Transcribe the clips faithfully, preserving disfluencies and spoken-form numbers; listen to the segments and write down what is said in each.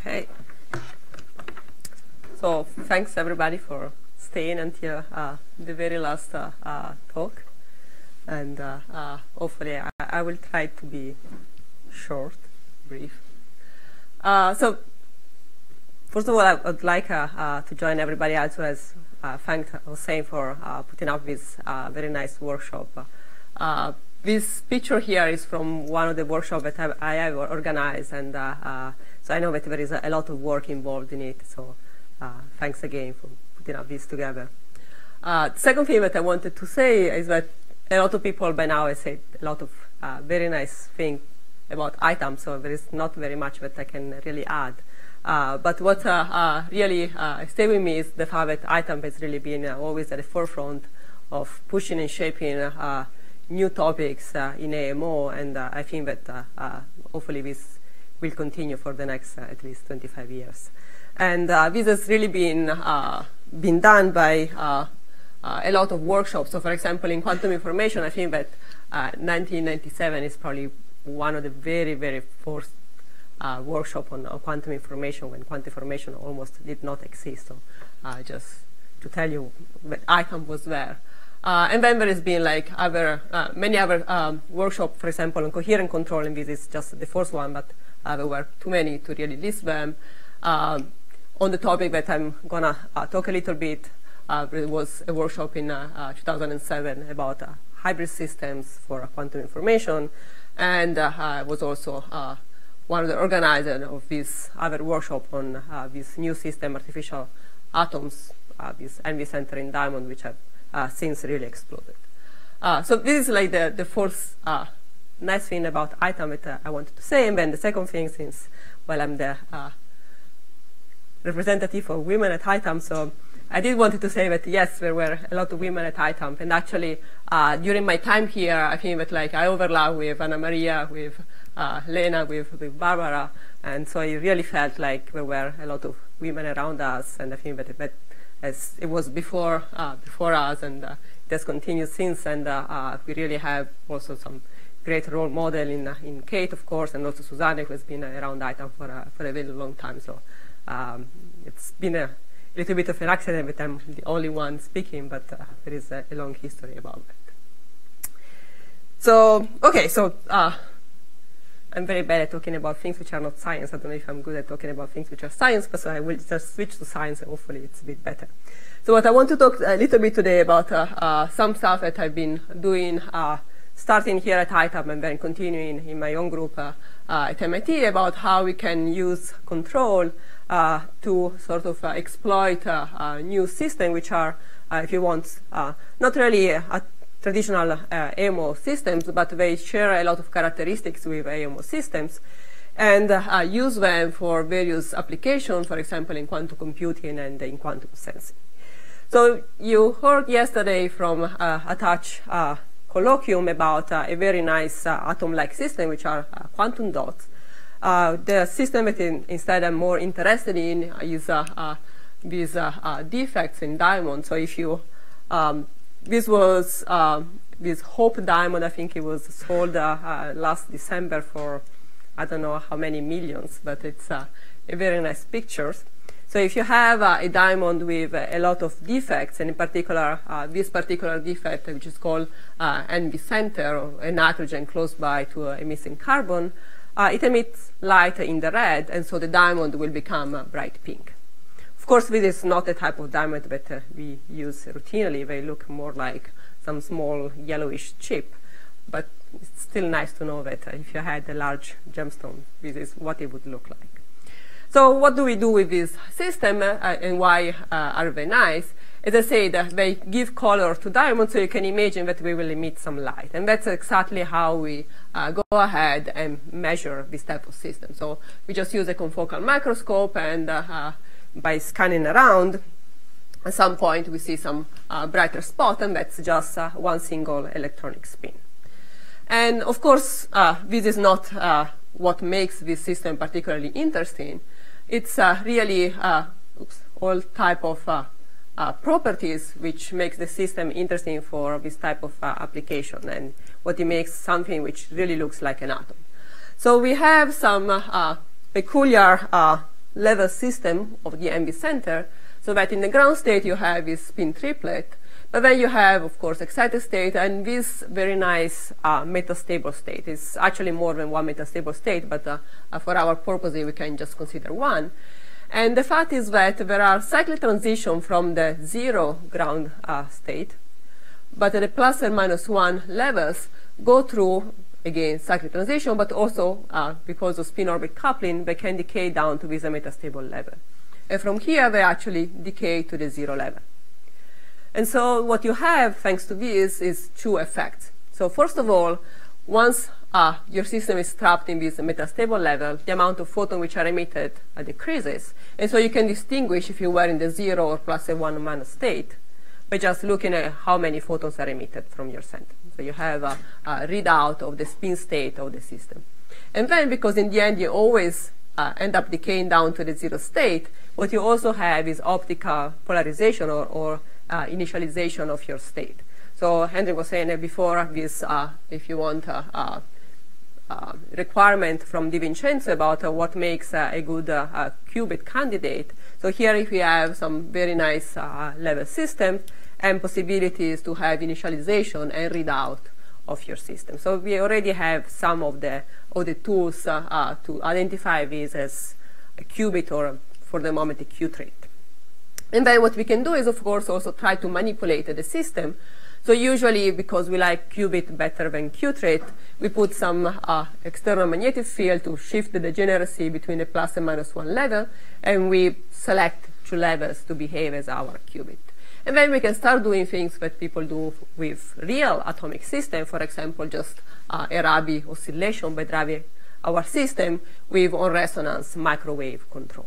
Okay. So thanks everybody for staying until uh, the very last uh, uh, talk, and uh, uh, hopefully I, I will try to be short, brief. Uh, so first of all, I would like uh, uh, to join everybody else who has uh, thanked Hossein for uh, putting up this uh, very nice workshop. Uh, this picture here is from one of the workshops that I, I have organized, and uh, uh, so I know that there is a, a lot of work involved in it. So uh, thanks again for putting up this together. Uh, the second thing that I wanted to say is that a lot of people by now have said a lot of uh, very nice things about ITAM, so there is not very much that I can really add. Uh, but what uh, uh, really uh, stayed with me is the fact that ITAM has really been uh, always at the forefront of pushing and shaping uh, new topics uh, in A M O, and uh, I think that uh, uh, hopefully this will continue for the next uh, at least twenty-five years. And uh, this has really been, uh, been done by uh, uh, a lot of workshops. So for example, in quantum information, I think that uh, nineteen ninety-seven is probably one of the very, very first uh, workshop on, on quantum information, when quantum information almost did not exist. So uh, just to tell you that ITAM was there. Uh, and then there has been like other, uh, many other um, workshops, for example, on coherent control, and this is just the first one, but uh, there were too many to really list them. Um, on the topic that I'm gonna uh, talk a little bit, uh, there was a workshop in uh, uh, two thousand seven about uh, hybrid systems for uh, quantum information, and uh, I was also uh, one of the organizers of this other workshop on uh, this new system, artificial atoms, uh, this Envy Center in Diamond, which have uh, since really exploded. Uh, so this is like the, the first uh, nice thing about ITAM that uh, I wanted to say, and then the second thing, since, well, I'm the uh, representative of women at ITAM, so I did wanted to say that yes, there were a lot of women at ITAM, and actually uh, during my time here, I think that like I overlap with Anna Maria, with uh, Lena, with, with Barbara, and so it really felt like there were a lot of women around us, and I think that, that as it was before uh, before us, and uh, it has continued since, and uh, uh, we really have also some great role model in uh, in Kate, of course, and also Susanne, who has been around ITAM for uh, for a very long time. So um, it's been a little bit of an accident that I'm the only one speaking, but uh, there is a, a long history about that. So okay, so uh, I'm very bad at talking about things which are not science. I don't know if I'm good at talking about things which are science, but so I will just switch to science, and hopefully it's a bit better. So what I want to talk a little bit today about uh, uh, some stuff that I've been doing, uh, starting here at ITAM and then continuing in my own group uh, uh, at M I T, about how we can use control uh, to sort of uh, exploit uh, uh, new systems which are, uh, if you want, uh, not really a traditional uh, A M O systems, but they share a lot of characteristics with A M O systems, and uh, use them for various applications, for example, in quantum computing and in quantum sensing. So you heard yesterday from uh, Attach uh, colloquium about uh, a very nice uh, atom-like system, which are uh, quantum dots. Uh, the system that in, instead I'm more interested in is uh, uh, these uh, uh, defects in diamonds. So if you um, This was uh, this Hope diamond. I think it was sold uh, uh, last December for I don't know how many millions, but it's uh, a very nice pictures. So if you have uh, a diamond with uh, a lot of defects, and in particular uh, this particular defect, which is called uh, Envy Center, or a nitrogen close by to uh, a missing carbon, uh, it emits light in the red, and so the diamond will become uh, bright pink. Of course, this is not the type of diamond that uh, we use routinely. They look more like some small yellowish chip, but it's still nice to know that uh, if you had a large gemstone, this is what it would look like. So what do we do with this system, uh, and why uh, are they nice? As I said, uh, they give color to diamonds, so you can imagine that we will emit some light. And that's exactly how we uh, go ahead and measure this type of system. So we just use a confocal microscope, and uh, uh, by scanning around, at some point we see some uh, brighter spot, and that's just uh, one single electronic spin. And of course, uh, this is not uh, what makes this system particularly interesting. It's uh, really uh, oops, all type of uh, uh, properties which makes the system interesting for this type of uh, application, and what it makes something which really looks like an atom. So we have some uh, peculiar uh, level system of the M V center, so that in the ground state you have this spin triplet, but then you have, of course, excited state and this very nice uh, metastable state. It's actually more than one metastable state, but uh, uh, for our purposes we can just consider one. And the fact is that there are cyclic transitions from the zero ground uh, state, but the plus and minus one levels go through, again, cyclic transition, but also uh, because of spin orbit coupling, they can decay down to this metastable level. And from here, they actually decay to the zero level. And so what you have, thanks to this, is two effects. So first of all, once uh, your system is trapped in this metastable level, the amount of photons which are emitted uh, decreases. And so you can distinguish if you were in the zero or plus a one minus state by just looking at how many photons are emitted from your center. So you have a, a readout of the spin state of the system. And then, because in the end you always uh, end up decaying down to the zero state, what you also have is optical polarization or, or uh, initialization of your state. So Henry was saying before this, uh, if you want, uh, uh, uh, requirement from Di Vincenzo about uh, what makes uh, a good uh, uh, qubit candidate. So here if we have some very nice uh, level systems and possibilities to have initialization and readout of your system. So we already have some of the, of the tools uh, uh, to identify this as a qubit or, for the moment, a Q-trait. And then what we can do is, of course, also try to manipulate the system. So usually, because we like qubit better than Q-trait, we put some uh, external magnetic field to shift the degeneracy between the plus and minus one level, and we select two levels to behave as our qubit. And then we can start doing things that people do with real atomic systems, for example, just uh, a Rabi oscillation by driving our system with on-resonance microwave control.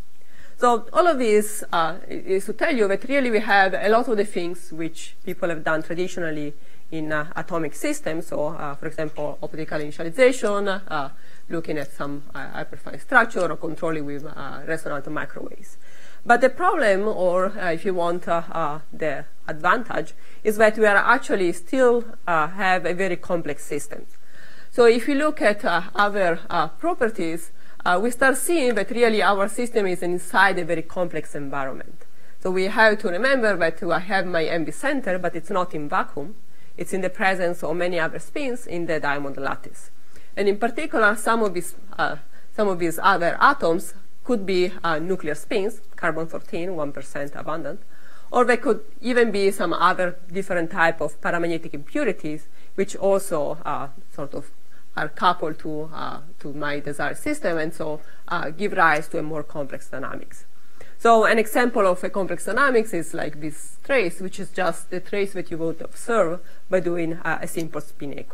So all of this uh, is to tell you that really we have a lot of the things which people have done traditionally in uh, atomic systems. So, uh, for example, optical initialization, uh, looking at some uh, hyperfine structure, or controlling with uh, resonant microwaves. But the problem, or uh, if you want, uh, uh, the advantage, is that we are actually still uh, have a very complex system. So if you look at uh, other uh, properties, Uh, we start seeing that really our system is inside a very complex environment. So we have to remember that I have my M V center, but it's not in vacuum. It's in the presence of many other spins in the diamond lattice. And in particular, some of these, uh, some of these other atoms could be uh, nuclear spins, carbon thirteen, one percent abundant, or they could even be some other different type of paramagnetic impurities, which also uh, sort of are coupled to, uh, to my desired system, and so uh, give rise to a more complex dynamics. So an example of a complex dynamics is like this trace, which is just the trace that you would observe by doing uh, a simple spin echo.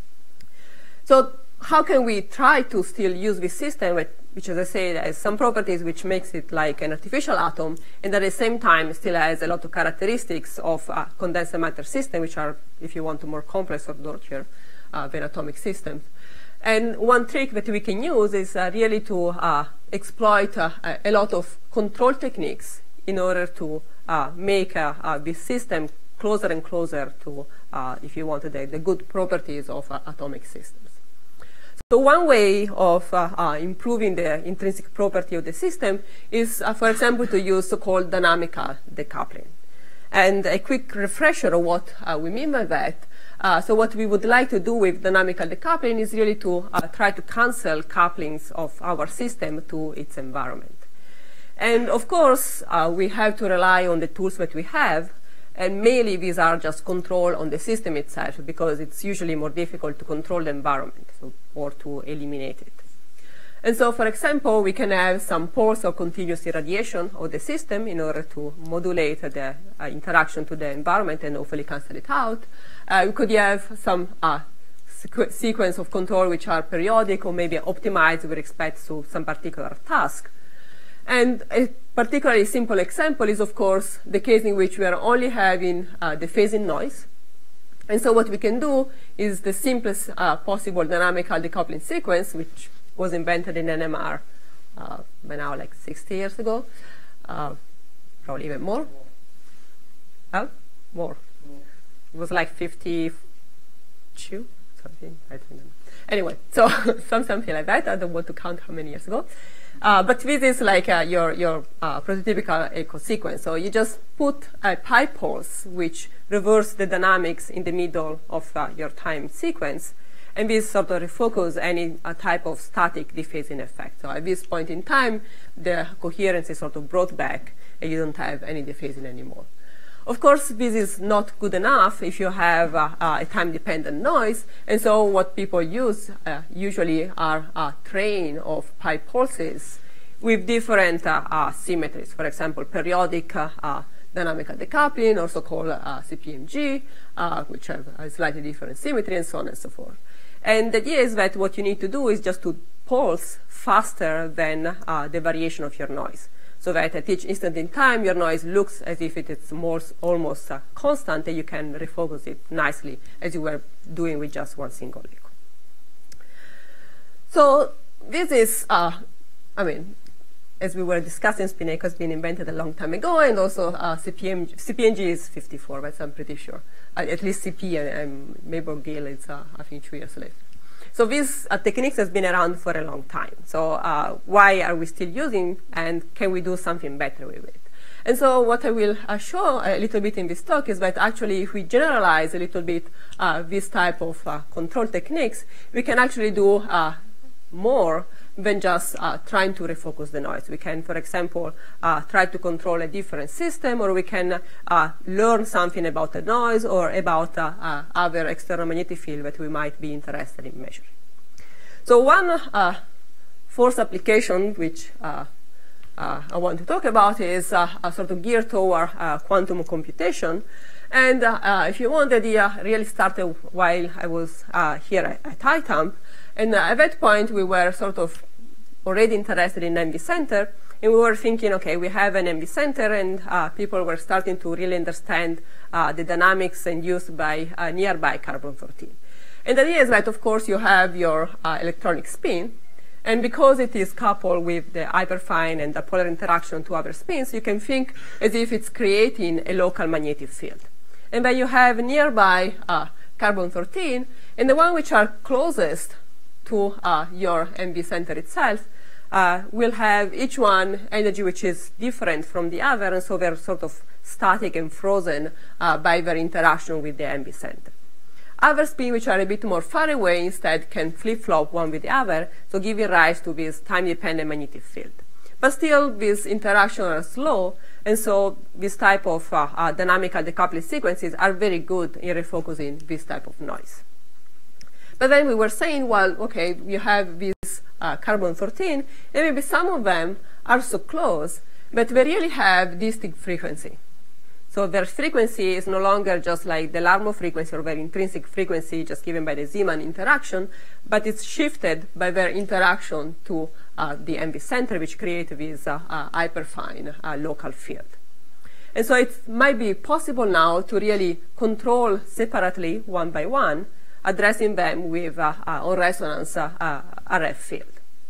So how can we try to still use this system, which, as I said, has some properties which makes it like an artificial atom, and at the same time still has a lot of characteristics of a condensed matter system, which are, if you want, more complex or dirtier Uh, than atomic systems. And one trick that we can use is uh, really to uh, exploit uh, a lot of control techniques in order to uh, make uh, uh, this system closer and closer to, uh, if you want, the, the good properties of uh, atomic systems. So one way of uh, uh, improving the intrinsic property of the system is, uh, for example, to use so-called dynamical decoupling. And a quick refresher of what uh, we mean by that. Uh, so what we would like to do with dynamical decoupling is really to uh, try to cancel couplings of our system to its environment. And of course, uh, we have to rely on the tools that we have, and mainly these are just control on the system itself, because it's usually more difficult to control the environment, so, or to eliminate it. And so, for example, we can have some pulse or continuous irradiation of the system in order to modulate the uh, interaction to the environment and hopefully cancel it out. Uh, we could have some uh, sequ sequence of control which are periodic or maybe optimized with respect to some particular task. And a particularly simple example is, of course, the case in which we are only having uh, the phasing noise. And so what we can do is the simplest uh, possible dynamical decoupling sequence, which was invented in N M R uh, by now like sixty years ago, uh, probably even more. Oh, more. It was like fifty-two, something, I don't know. Anyway, so some, something like that. I don't want to count how many years ago. Uh, but this is like uh, your, your uh, prototypical echo sequence. So you just put a pi pulse, which reverse the dynamics in the middle of uh, your time sequence. And this sort of refocus any uh, type of static dephasing effect. So at this point in time, the coherence is sort of brought back, and you don't have any dephasing anymore. Of course, this is not good enough if you have uh, uh, a time-dependent noise. And so what people use uh, usually are a train of pi pulses with different uh, uh, symmetries. For example, periodic uh, uh, dynamical decoupling, also called uh, C P M G, uh, which have a slightly different symmetry, and so on and so forth. And the idea is that what you need to do is just to pulse faster than uh, the variation of your noise, so that at each instant in time, your noise looks as if it is more, almost uh, constant, and you can refocus it nicely, as you were doing with just one single echo. So this is, uh, I mean, as we were discussing, spin echo has been invented a long time ago, and also uh, C P M G, C P M G is fifty-four, but I'm pretty sure. Uh, at least C P and, and Maybor Gill is, uh, I think, two years later. So these uh, techniques has been around for a long time. So uh, why are we still using, and can we do something better with it? And so what I will uh, show a little bit in this talk is that actually if we generalize a little bit uh, this type of uh, control techniques, we can actually do uh, more than just uh, trying to refocus the noise. We can, for example, uh, try to control a different system, or we can uh, learn something about the noise or about uh, uh, other external magnetic field that we might be interested in measuring. So one uh, fourth application which uh, uh, I want to talk about is uh, a sort of geared toward uh, quantum computation. And uh, uh, if you want, the idea really started while I was uh, here at, at ITAMP. And uh, at that point, we were sort of already interested in M V center, and we were thinking, okay, we have an M V center, and uh, people were starting to really understand uh, the dynamics induced by uh, nearby carbon fourteen. And the idea is that, of course, you have your uh, electronic spin, and because it is coupled with the hyperfine and the polar interaction to other spins, you can think as if it's creating a local magnetic field. And then you have nearby uh, carbon thirteen, and the one which are closest to uh, your M V center itself uh, will have each one energy which is different from the other, and so they're sort of static and frozen uh, by their interaction with the M V center. Other spins which are a bit more far away instead can flip-flop one with the other, so giving rise to this time-dependent magnetic field. But still, these interactions are slow, and so this type of uh, uh, dynamical decoupling sequences are very good in refocusing this type of noise. But then we were saying, well, okay, you have this uh, carbon thirteen, and maybe some of them are so close, but they really have distinct frequency. So their frequency is no longer just like the Larmor frequency or their intrinsic frequency just given by the Zeeman interaction, but it's shifted by their interaction to uh, the M V center, which creates this uh, uh, hyperfine uh, local field. And so it might be possible now to really control separately, one by one, addressing them with uh, uh, on resonance uh, uh, R F field.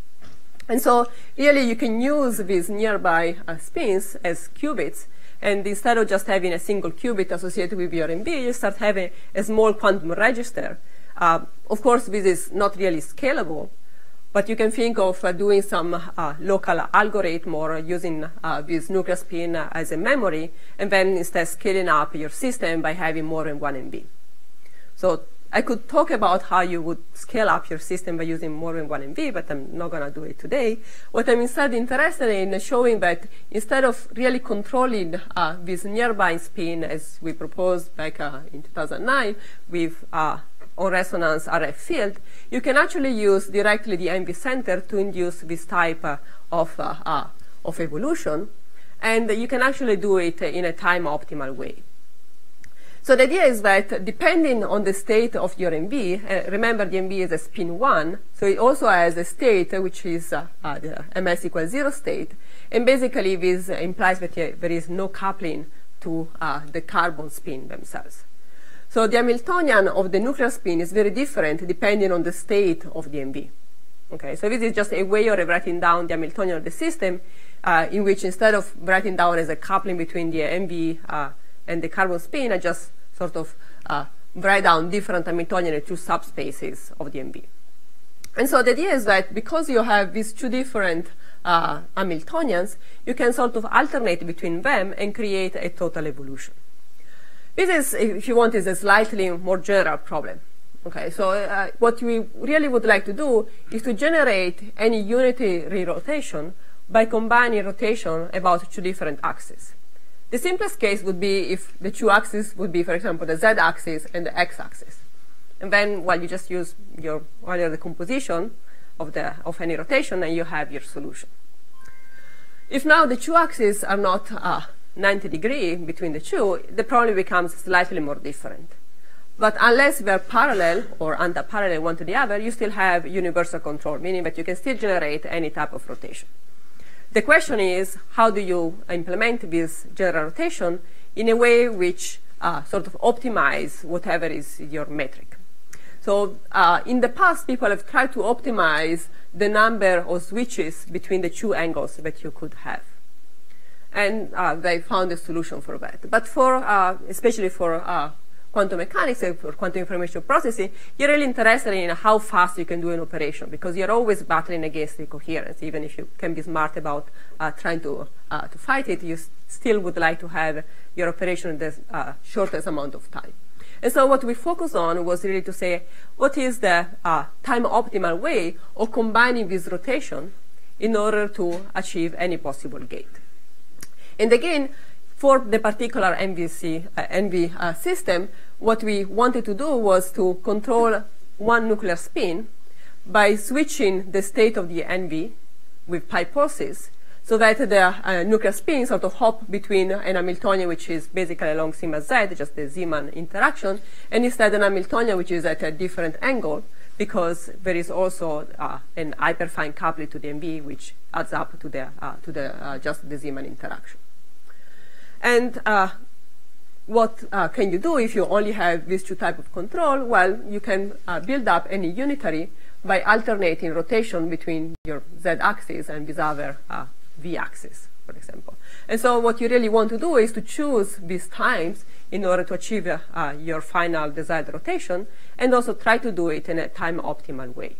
And so really you can use these nearby uh, spins as qubits, and instead of just having a single qubit associated with your M V, you start having a small quantum register. Uh, of course, this is not really scalable, but you can think of uh, doing some uh, local algorithm or using uh, this nuclear spin uh, as a memory, and then instead scaling up your system by having more than one M V. So I could talk about how you would scale up your system by using more than one M V, but I'm not going to do it today. What I'm instead interested in is showing that instead of really controlling uh, this nearby spin as we proposed back uh, in two thousand nine with uh, on resonance R F field, you can actually use directly the M V center to induce this type uh, of, uh, uh, of evolution, and you can actually do it in a time-optimal way. So the idea is that depending on the state of your M V, uh, remember the M V is a spin one, so it also has a state uh, which is uh, uh, the M S equals zero state, and basically this uh, implies that uh, there is no coupling to uh, the carbon spin themselves. So the Hamiltonian of the nuclear spin is very different depending on the state of the M V. Okay, so this is just a way of writing down the Hamiltonian of the system, uh, in which instead of writing down as a coupling between the M V uh, and the carbon spin, I just sort of uh, write down different Hamiltonian in two subspaces of the M V. And so the idea is that because you have these two different uh, Hamiltonians, you can sort of alternate between them and create a total evolution. This is, if you want, is a slightly more general problem. Okay, so uh, what we really would like to do is to generate any unitary rotation by combining rotation about two different axes. The simplest case would be if the two axes would be, for example, the z-axis and the x-axis. And then, well, you just use your Euler decomposition of, the, of any rotation, and you have your solution. If now the two axes are not uh, ninety degree between the two, the problem becomes slightly more different. But unless they're parallel or anti-parallel one to the other, you still have universal control, meaning that you can still generate any type of rotation. The question is, how do you implement this general rotation in a way which uh, sort of optimize whatever is your metric? So uh, in the past, people have tried to optimize the number of switches between the two angles that you could have. And uh, they found a solution for that. But for, uh, especially for uh, quantum mechanics or quantum information processing, you're really interested in how fast you can do an operation, because you're always battling against the coherence. Even if you can be smart about uh, trying to, uh, to fight it, you still would like to have your operation in the uh, shortest amount of time. And so what we focused on was really to say, what is the uh, time-optimal way of combining this rotation in order to achieve any possible gate? And again, for the particular M V C, uh, N V uh, system, what we wanted to do was to control one nuclear spin by switching the state of the N V with pi pulses, so that the uh, nuclear spin sort of hop between an Hamiltonian, which is basically along sigma z, just the Zeeman interaction, and instead an Hamiltonian, which is at a different angle, because there is also uh, an hyperfine coupling to the M V, which adds up to the, uh, to the uh, just the Zeeman interaction. And uh, what uh, can you do if you only have these two types of control? Well, you can uh, build up any unitary by alternating rotation between your z-axis and this other uh, v-axis, for example. And so what you really want to do is to choose these times in order to achieve uh, uh, your final desired rotation, and also try to do it in a time-optimal way.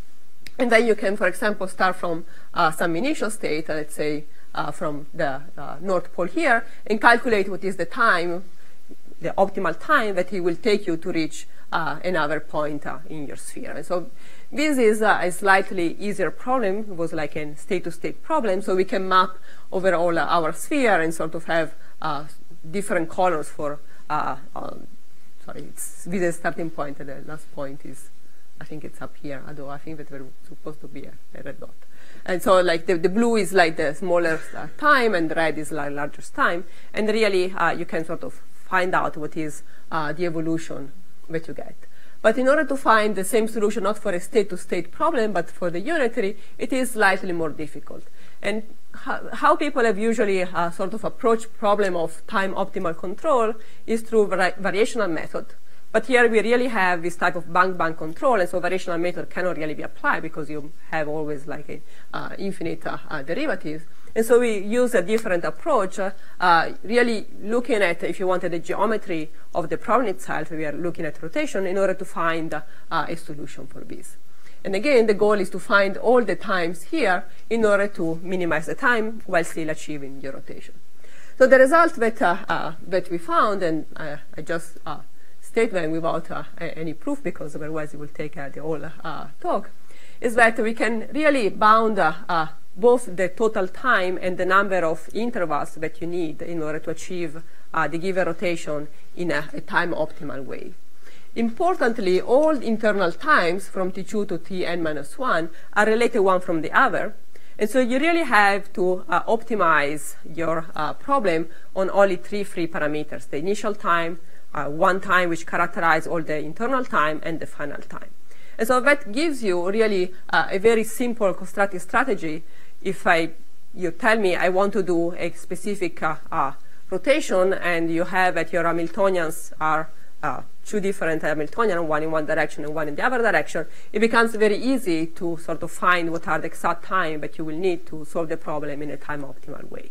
And then you can, for example, start from uh, some initial state, uh, let's say, Uh, from the uh, North Pole here, and calculate what is the time, the optimal time that it will take you to reach uh, another point uh, in your sphere. And so this is uh, a slightly easier problem. It was like a state-to-state problem, so we can map over all uh, our sphere and sort of have uh, different colors for, uh, um, sorry, it's, this is the starting point, and the last point is, I think it's up here, although I think that we're supposed to be a, a red dot. And so like the, the blue is like the smallest uh, time, and the red is like largest time. And really, uh, you can sort of find out what is uh, the evolution that you get. But in order to find the same solution, not for a state-to-state problem, but for the unitary, it is slightly more difficult. And how, how people have usually uh, sort of approached problem of time-optimal control is through vari variational method. But here we really have this type of bank-bank control, and so variational method cannot really be applied because you have always like a uh, infinite uh, uh, derivatives. And so we use a different approach, uh, uh, really looking at, if you wanted, the geometry of the problem itself. We are looking at rotation in order to find uh, a solution for this. And again, the goal is to find all the times here in order to minimize the time while still achieving your rotation. So the result that, uh, uh, that we found, and uh, I just uh, statement without uh, any proof, because otherwise it will take uh, the whole uh, talk, is that we can really bound uh, uh, both the total time and the number of intervals that you need in order to achieve uh, the given rotation in a, a time-optimal way. Importantly, all internal times from T two to T n minus one are related one from the other. And so you really have to uh, optimize your uh, problem on only three free parameters: the initial time, Uh, one time which characterize all the internal time, and the final time. And so that gives you really uh, a very simple constructive strategy. If I, you tell me I want to do a specific uh, uh, rotation, and you have that your Hamiltonians are uh, two different Hamiltonians, one in one direction and one in the other direction, it becomes very easy to sort of find what are the exact time that you will need to solve the problem in a time-optimal way.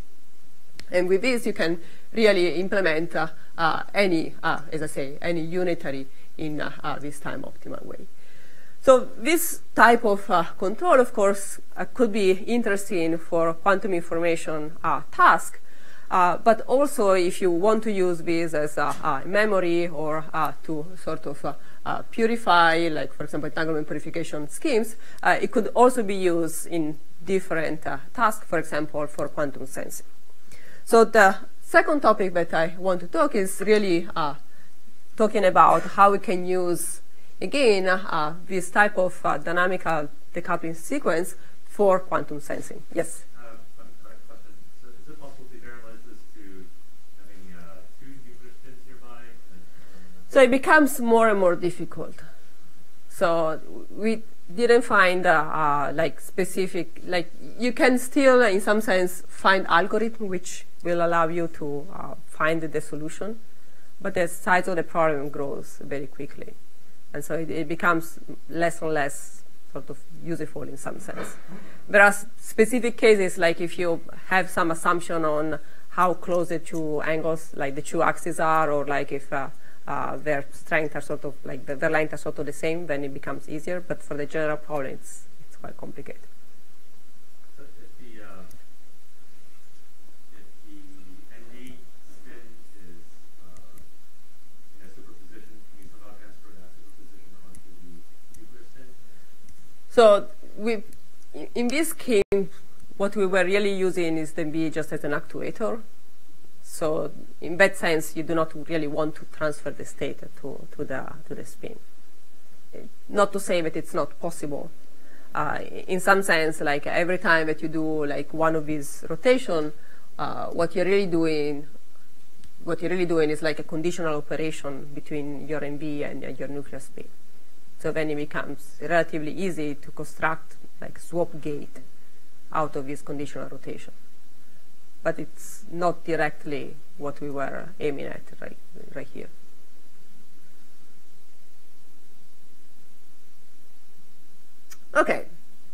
And with this, you can really implement uh, uh, any, uh, as I say, any unitary in uh, uh, this time-optimal way. So this type of uh, control, of course, uh, could be interesting for quantum information uh, task, uh, but also if you want to use this as a, a memory or uh, to sort of uh, uh, purify, like for example, entanglement purification schemes, uh, it could also be used in different uh, tasks, for example, for quantum sensing. So the second topic that I want to talk is really uh, talking about how we can use again, uh, this type of uh, dynamical decoupling sequence for quantum sensing. Yes? Uh, one question. So is it possible to generalize this to having uh, two nuclear spins nearby? So it becomes more and more difficult. So we didn't find uh, uh, like specific, like you can still in some sense find algorithm which will allow you to uh, find the solution, but the size of the problem grows very quickly. And so it, it becomes less and less sort of useful in some sense. There are specific cases, like if you have some assumption on how close the two angles, like the two axes are, or like if uh, uh, their strength are sort of, like the, their length are sort of the same, then it becomes easier. But for the general problem, it's, it's quite complicated. So if the, uh, if the N D spin is uh, in a superposition, can you somehow transfer that superposition onto the nuclear spin? So we, in this case, what we were really using is the N B just as an actuator. So in that sense, you do not really want to transfer the state to, to, the, to the spin. Not to say that it's not possible. Uh, in some sense, like every time that you do like one of these rotation, uh, what you're really doing, what you're really doing is like a conditional operation between your N B and uh, your nuclear spin. So then it becomes relatively easy to construct like swap gate out of this conditional rotation. But it's not directly what we were aiming at right, right here. Okay,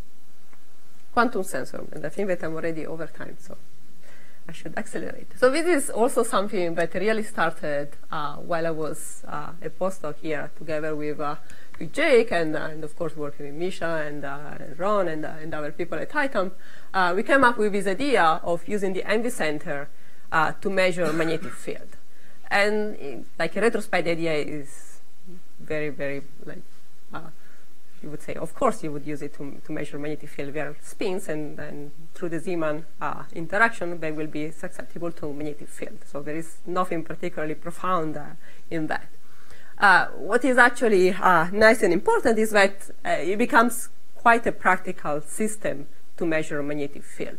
quantum sensor, and I think that I'm already over time, so I should accelerate. So this is also something that really started uh, while I was uh, a postdoc here together with, uh, with Jake and, uh, and of course working with Misha and uh, Ron and, uh, and other people at ITAMP. Uh, we came up with this idea of using the N V center uh, to measure magnetic field. And in, like in retrospect, the idea is very, very like, uh, you would say, of course, you would use it to, to measure magnetic field via spins, and then through the Zeeman uh, interaction, they will be susceptible to magnetic field. So there is nothing particularly profound uh, in that. Uh, what is actually uh, nice and important is that uh, it becomes quite a practical system to measure magnetic field.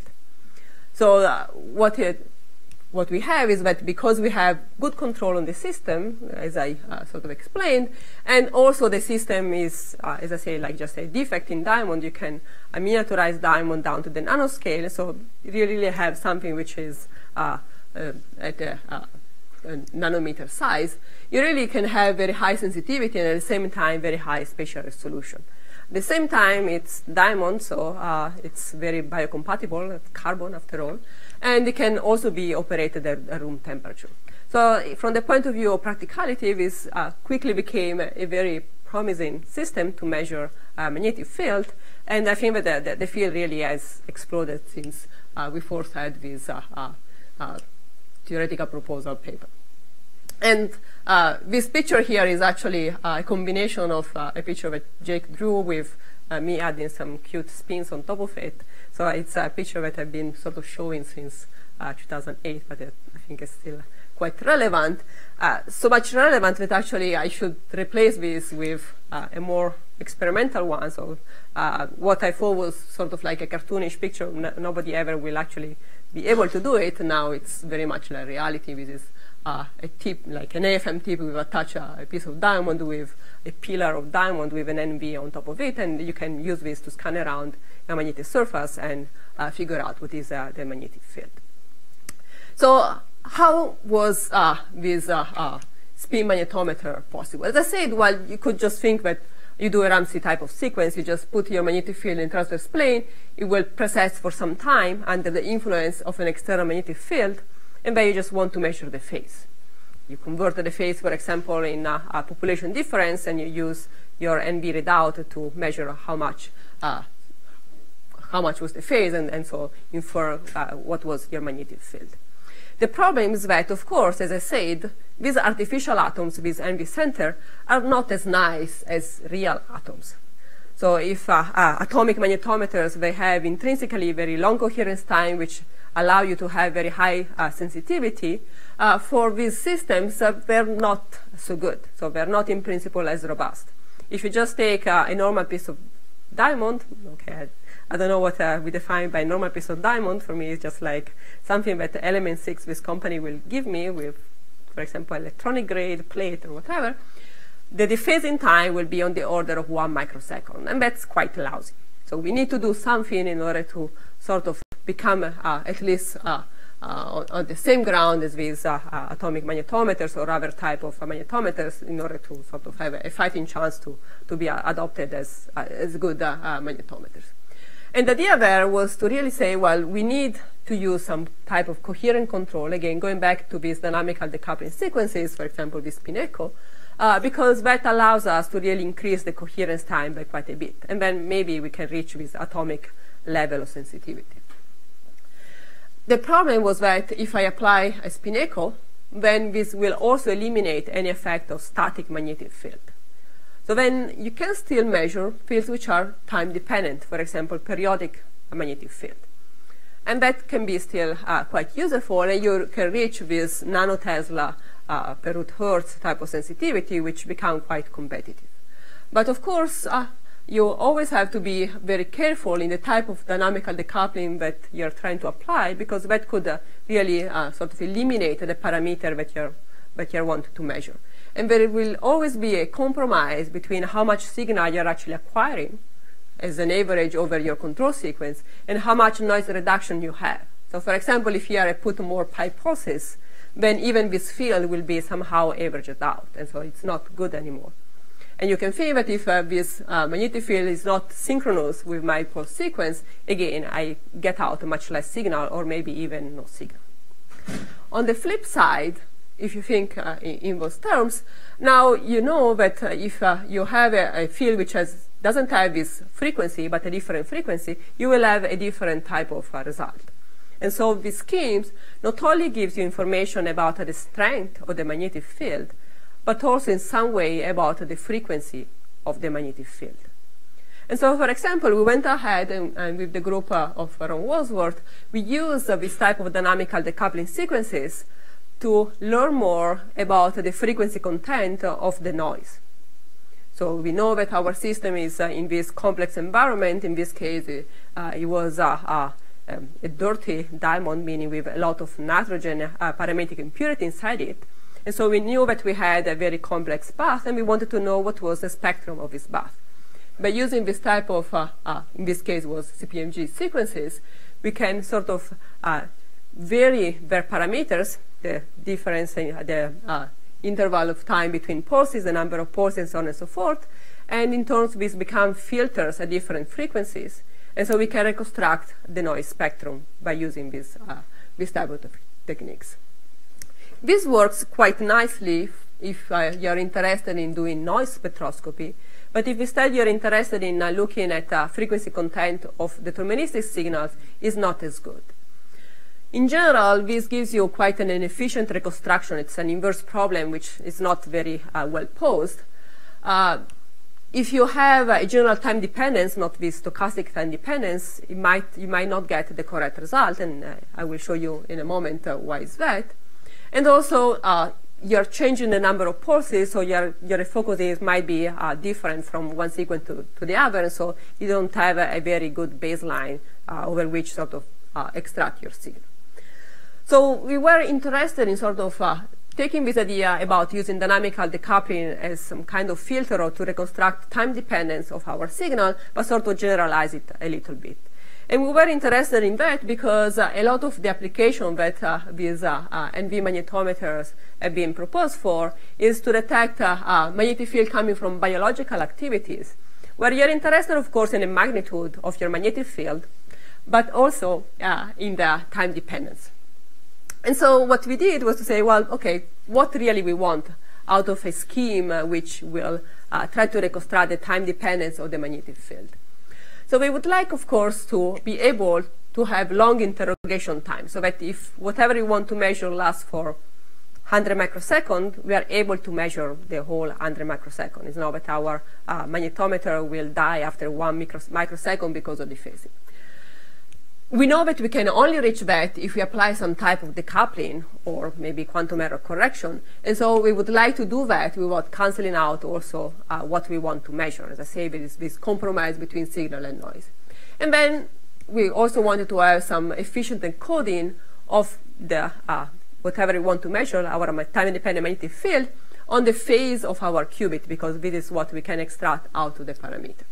So uh, what it, what we have is that because we have good control on the system, as I uh, sort of explained, and also the system is, uh, as I say, like just a defect in diamond, you can uh, miniaturize diamond down to the nanoscale, so you really have something which is uh, uh, at a, uh, a nanometer size. You really can have very high sensitivity and at the same time very high spatial resolution. At the same time, it's diamond, so uh, it's very biocompatible, it's carbon after all. And it can also be operated at, at room temperature. So from the point of view of practicality, this uh, quickly became a, a very promising system to measure uh, magnetic field. And I think that the, the, the field really has exploded since uh, we first had this uh, uh, uh, theoretical proposal paper. And uh, this picture here is actually uh, a combination of uh, a picture that Jake drew with uh, me adding some cute spins on top of it. So it's a picture that I've been sort of showing since uh, two thousand eight, but it, I think it's still quite relevant. Uh, so much relevant that actually I should replace this with uh, a more experimental one. So uh, what I thought was sort of like a cartoonish picture, no, nobody ever will actually be able to do it. Now it's very much like reality. This is uh, a tip, like an A F M tip, we attach a, a piece of diamond with a pillar of diamond with an N B on top of it, and you can use this to scan around a magnetic surface and uh, figure out what is uh, the magnetic field. So how was uh, this uh, uh, spin magnetometer possible? As I said, well, you could just think that you do a Ramsey type of sequence, you just put your magnetic field in transverse plane, it will persist for some time under the influence of an external magnetic field, and then you just want to measure the phase. You convert the phase, for example, in a, a population difference, and you use your N V readout to measure how much uh, how much was the phase, and, and so infer uh, what was your magnetic field. The problem is that, of course, as I said, these artificial atoms with N V center are not as nice as real atoms. So if uh, uh, atomic magnetometers, they have intrinsically very long coherence time, which allow you to have very high uh, sensitivity, uh, for these systems, uh, they're not so good. So they're not in principle as robust. If you just take uh, a normal piece of diamond, okay, I, I don't know what uh, we define by normal piece of diamond. For me, it's just like something that the element six this company will give me with, for example, electronic grade plate or whatever. The dephasing time will be on the order of one microsecond, and that's quite lousy. So we need to do something in order to sort of become uh, at least uh, uh, on, on the same ground as these uh, uh, atomic magnetometers or other type of uh, magnetometers, in order to sort of have a, a fighting chance to, to be uh, adopted as, uh, as good uh, uh, magnetometers. And the idea there was to really say, well, we need to use some type of coherent control, again, going back to these dynamical decoupling sequences, for example, this SpinEcho, uh, because that allows us to really increase the coherence time by quite a bit. And then maybe we can reach this atomic level of sensitivity. The problem was that if I apply a SpinEcho, then this will also eliminate any effect of static magnetic field. So then you can still measure fields which are time dependent, for example, periodic magnetic field. And that can be still uh, quite useful, and you can reach this nanotesla uh, per root hertz type of sensitivity, which become quite competitive. But of course, uh, you always have to be very careful in the type of dynamical decoupling that you're trying to apply, because that could uh, really uh, sort of eliminate the parameter that you're, that you want to measure. And there will always be a compromise between how much signal you're actually acquiring as an average over your control sequence and how much noise reduction you have. So for example, if you are put more pi pulses, then even this field will be somehow averaged out, and so it's not good anymore. And you can think that if uh, this uh, magnetic field is not synchronous with my pulse sequence, again, I get out much less signal, or maybe even no signal. On the flip side, if you think uh, in, in those terms, now you know that uh, if uh, you have a, a field which has, doesn't have this frequency, but a different frequency, you will have a different type of uh, result. And so these schemes not only gives you information about uh, the strength of the magnetic field, but also in some way about the frequency of the magnetic field. And so, for example, we went ahead and, and with the group uh, of Ron Wadsworth, we used uh, this type of dynamical decoupling sequences to learn more about the frequency content uh, of the noise. So we know that our system is uh, in this complex environment. In this case, uh, it was uh, uh, um, a dirty diamond, meaning with a lot of nitrogen uh, parametric impurity inside it. And so we knew that we had a very complex bath, and we wanted to know what was the spectrum of this bath. By using this type of, uh, uh, in this case was C P M G sequences, we can sort of uh, vary their parameters, the difference in the uh, interval of time between pulses, the number of pulses, and so on and so forth. And in turn, these become filters at different frequencies. And so we can reconstruct the noise spectrum by using this, uh, this type of techniques. This works quite nicely if, if uh, you're interested in doing noise spectroscopy, but if instead you're interested in uh, looking at uh, frequency content of deterministic signals, it's not as good. In general, this gives you quite an inefficient reconstruction. It's an inverse problem which is not very uh, well posed. Uh, if you have a general time dependence, not this stochastic time dependence, it might, you might not get the correct result, and uh, I will show you in a moment uh, why is that. And also, uh, you're changing the number of pulses, so your, your focus might be uh, different from one sequence to, to the other, and so you don't have a, a very good baseline uh, over which sort of uh, extract your signal. So we were interested in sort of uh, taking this idea about using dynamical decoupling as some kind of filter or to reconstruct time dependence of our signal, but sort of generalize it a little bit. And we were interested in that because uh, a lot of the application that uh, these uh, uh, N V magnetometers have been proposed for is to detect uh, uh, magnetic field coming from biological activities, where you're interested, of course, in the magnitude of your magnetic field, but also uh, in the time dependence. And so what we did was to say, well, okay, what really we want out of a scheme uh, which will uh, try to reconstruct the time dependence of the magnetic field. So we would like, of course, to be able to have long interrogation time, so that if whatever you want to measure lasts for one hundred microseconds, we are able to measure the whole one hundred microseconds. It's not that our uh, magnetometer will die after one micros microsecond because of dephasing. We know that we can only reach that if we apply some type of decoupling or maybe quantum error correction. And so we would like to do that without canceling out also uh, what we want to measure. As I say, there is this compromise between signal and noise. And then we also wanted to have some efficient encoding of the uh, whatever we want to measure, our time-independent magnetic field, on the phase of our qubit, because this is what we can extract out of the parameter.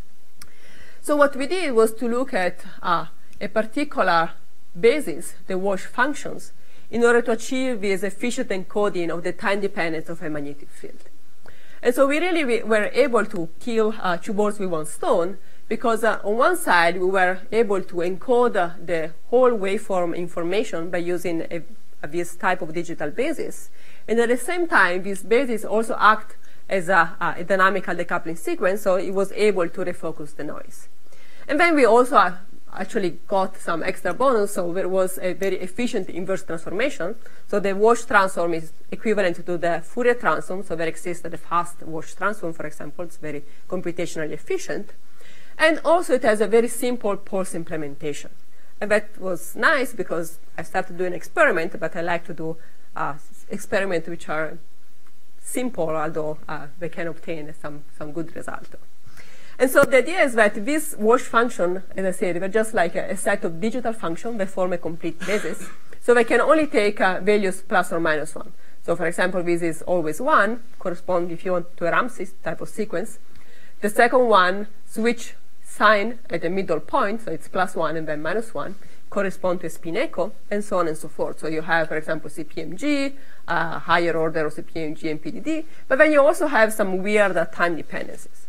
So what we did was to look at uh, a particular basis, the Walsh functions, in order to achieve this efficient encoding of the time dependence of a magnetic field. And so we really we were able to kill uh, two birds with one stone, because uh, on one side we were able to encode uh, the whole waveform information by using a, a, this type of digital basis. And at the same time, this basis also acts as a, a dynamical decoupling sequence, so it was able to refocus the noise. And then we also uh, actually got some extra bonus, so there was a very efficient inverse transformation. So the Walsh transform is equivalent to the Fourier transform, so there exists the fast Walsh transform, for example. It's very computationally efficient. And also it has a very simple pulse implementation. And that was nice because I started doing an experiment, but I like to do uh, experiments which are simple, although uh, they can obtain some, some good result. And so the idea is that this Walsh function, as I said, they're just like a, a set of digital functions that form a complete basis. So they can only take uh, values plus or minus one. So for example, this is always one, correspond, if you want, to a Ramsey type of sequence. The second one, switch sign at the middle point, so it's plus one and then minus one, correspond to a spin echo, and so on and so forth. So you have, for example, C P M G, uh, higher order of C P M G and P D D, but then you also have some weird uh, time dependencies.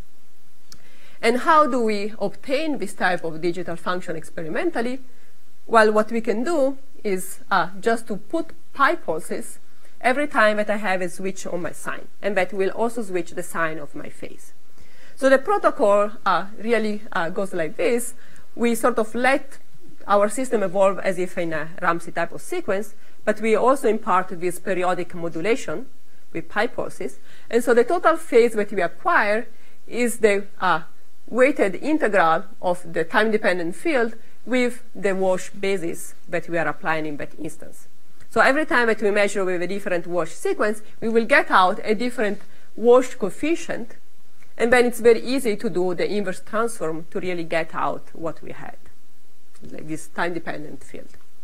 And how do we obtain this type of digital function experimentally? Well, what we can do is uh, just to put pi pulses every time that I have a switch on my sign, and that will also switch the sign of my phase. So the protocol uh, really uh, goes like this. We sort of let our system evolve as if in a Ramsey type of sequence, but we also impart this periodic modulation with pi pulses. And so the total phase that we acquire is the uh, weighted integral of the time-dependent field with the Walsh basis that we are applying in that instance. So every time that we measure with a different Walsh sequence, we will get out a different Walsh coefficient, and then it's very easy to do the inverse transform to really get out what we had, like this time-dependent field.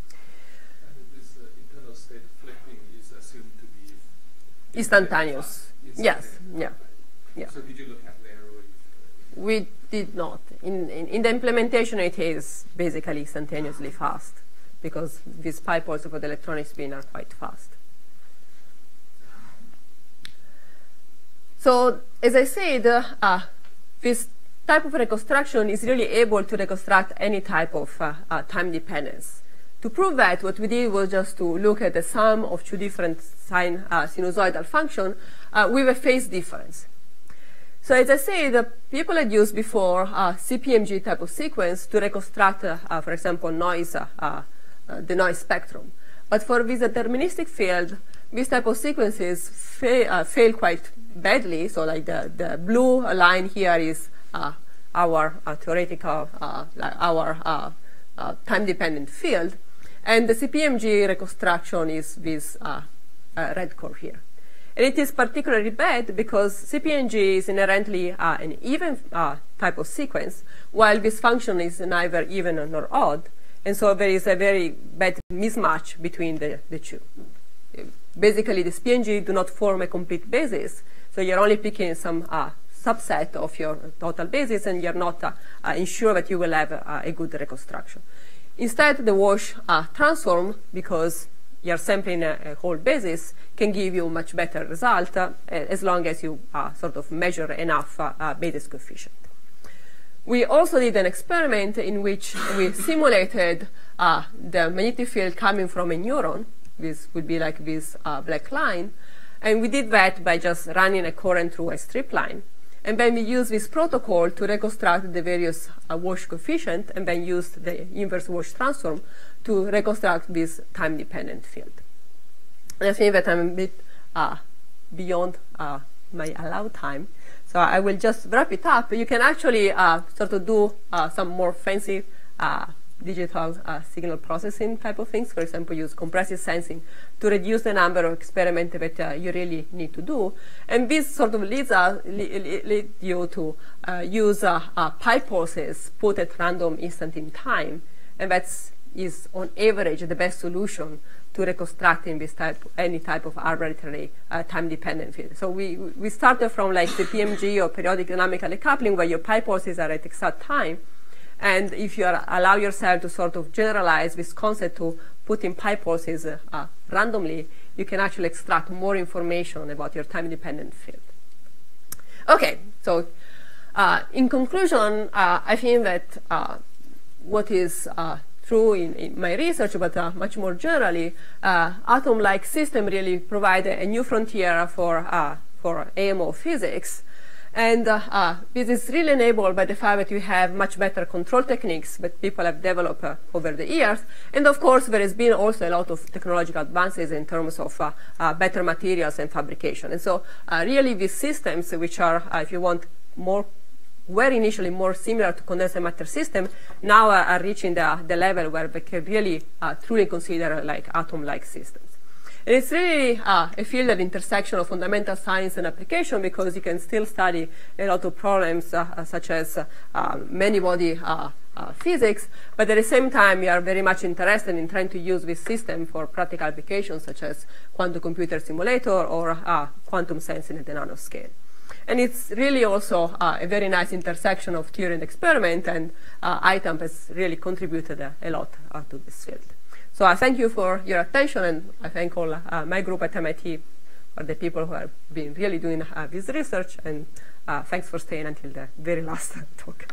And this uh, internal state flipping is assumed to be instantaneous. Yes, yeah, yeah. So did you look at layer wave? We did not. In, in, in the implementation, it is basically instantaneously fast, because these pi pulses for the electronic spin are quite fast. So, as I said, uh, uh, this type of reconstruction is really able to reconstruct any type of uh, uh, time dependence. To prove that, what we did was just to look at the sum of two different sine, uh, sinusoidal functions uh, with a phase difference. So as I said, the people had used before uh, C P M G type of sequence to reconstruct, uh, uh, for example, noise, uh, uh, the noise spectrum. But for this deterministic field, this type of sequences fa uh, fail quite badly. So like the, the blue line here is uh, our uh, theoretical, uh, like our uh, uh, time-dependent field. And the C P M G reconstruction is this uh, uh, red curve here. And it is particularly bad because C P M G is inherently uh, an even uh, type of sequence, while this function is neither even nor odd. And so there is a very bad mismatch between the, the two. Basically, the C P M G do not form a complete basis, so you're only picking some uh, subset of your total basis, and you're not uh, uh, ensure that you will have uh, a good reconstruction. Instead, the Walsh uh, transform, because you're sampling a, a whole basis, can give you much better result uh, as long as you uh, sort of measure enough uh, uh, basis coefficient. We also did an experiment in which we simulated uh, the magnetic field coming from a neuron. This would be like this uh, black line. And we did that by just running a current through a strip line. And then we used this protocol to reconstruct the various uh, wash coefficient, and then used the inverse wash transform to reconstruct this time-dependent field. And I think that I'm a bit uh, beyond uh, my allowed time. So I will just wrap it up. You can actually uh, sort of do uh, some more fancy uh, digital uh, signal processing type of things. For example, use compressive sensing to reduce the number of experiments that uh, you really need to do. And this sort of leads, us, lead, lead you to uh, use uh, uh, pipe pulses put at random instant in time. And that's is on average the best solution to reconstructing this type, any type of arbitrary uh, time-dependent field. So we, we started from like the P M G or periodic dynamical decoupling, where your pipe pulses are at exact time. And if you are, allow yourself to sort of generalize this concept to put in pipe pulses uh, uh, randomly, you can actually extract more information about your time-dependent field. Okay, so uh, in conclusion, uh, I think that uh, what is uh, true in, in my research, but uh, much more generally, uh, atom-like systems really provide a, a new frontier for, uh, for A M O physics. And uh, uh, this is really enabled by the fact that you have much better control techniques that people have developed uh, over the years. And of course, there has been also a lot of technological advances in terms of uh, uh, better materials and fabrication. And so uh, really these systems, which are, uh, if you want, more were initially more similar to condensed matter system, now are, are reaching the, the level where they can really uh, truly consider like atom-like systems. And it's really uh, a field at the intersection of fundamental science and application, because you can still study a lot of problems uh, uh, such as uh, uh, many-body uh, uh, physics, but at the same time you are very much interested in trying to use this system for practical applications such as quantum computer simulator or uh, quantum sensing at the nanoscale. And it's really also uh, a very nice intersection of theory and experiment, and uh, I T A M has really contributed uh, a lot uh, to this field. So I thank you for your attention, and I thank all uh, my group at M I T for the people who have been really doing uh, this research, and uh, thanks for staying until the very last talk.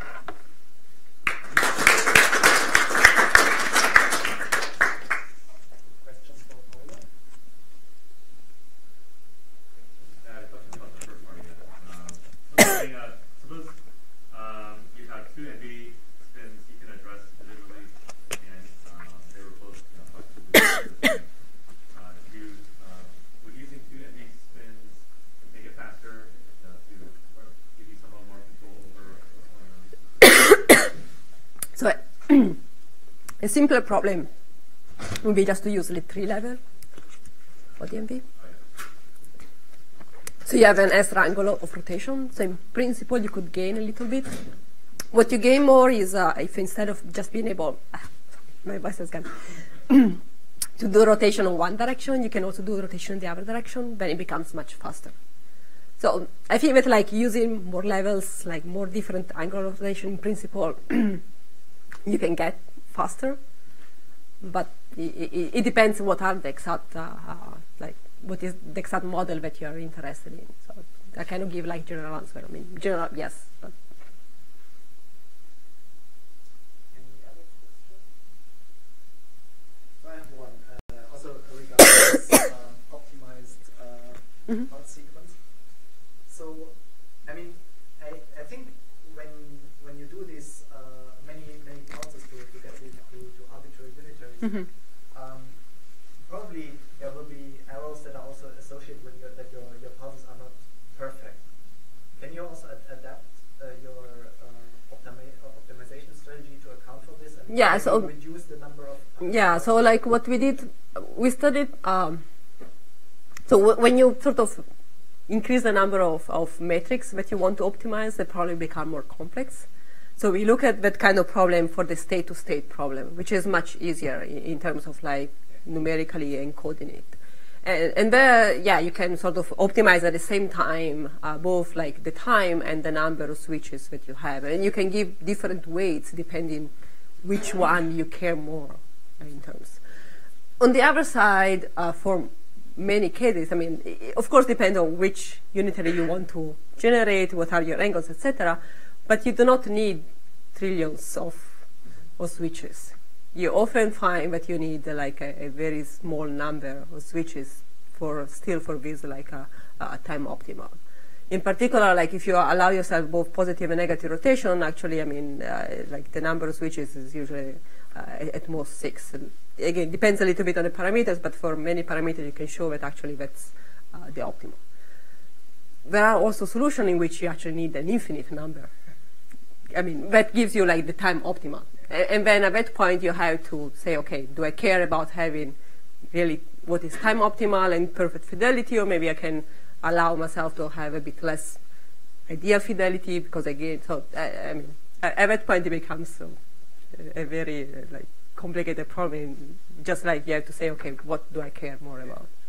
So a simpler problem would be just to use lit three level for D M V. So you have an S angle of rotation. So in principle, you could gain a little bit. What you gain more is uh, if instead of just being able, ah, my voice is gone, to do rotation in one direction, you can also do rotation in the other direction. Then it becomes much faster. So I think that like using more levels, like more different angle of rotation, in principle, you can get faster, but it, it, it depends what are the exact, uh, uh, like what is the exact model that you are interested in. So I cannot give like general answer. I mean, general, yes. But Any other questions? So I have one. Uh, also regarding this uh, optimized uh, mm-hmm. pulse sequence. So, I mean, I, I think when when you do this uh, many many pulses to, to get it to, to arbitrary unitary, mm-hmm. um, probably there will be errors that are also associated with your, that your your pulses are not perfect. Can you also ad adapt uh, your uh, optimi optimization strategy to account for this and yeah, so reduce the number of? Yeah, so like what we did, we studied. Um, so w when you sort of increase the number of, of metrics that you want to optimize, they probably become more complex. So we look at that kind of problem for the state-to-state problem, which is much easier in, in terms of like numerically encoding it. And, and there, yeah, you can sort of optimize at the same time uh, both like the time and the number of switches that you have. And you can give different weights depending which one you care more in terms. On the other side, uh, for many cases, I mean, it of course depends on which unitary you want to generate, what are your angles, et cetera. But you do not need trillions of, of switches. You often find that you need uh, like a, a very small number of switches for still for this like a, a time optimal. In particular, like if you allow yourself both positive and negative rotation, actually, I mean, uh, like the number of switches is usually uh, at most six. And again, depends a little bit on the parameters, but for many parameters, you can show that actually that's uh, the optimal. There are also solutions in which you actually need an infinite number. I mean, that gives you like the time optimal. And, and then at that point, you have to say, okay, do I care about having really what is time optimal and perfect fidelity, or maybe I can allow myself to have a bit less ideal fidelity, because again, so I, I mean, at that point it becomes so a, a very uh, like complicated problem. Just like you have to say, okay, what do I care more about?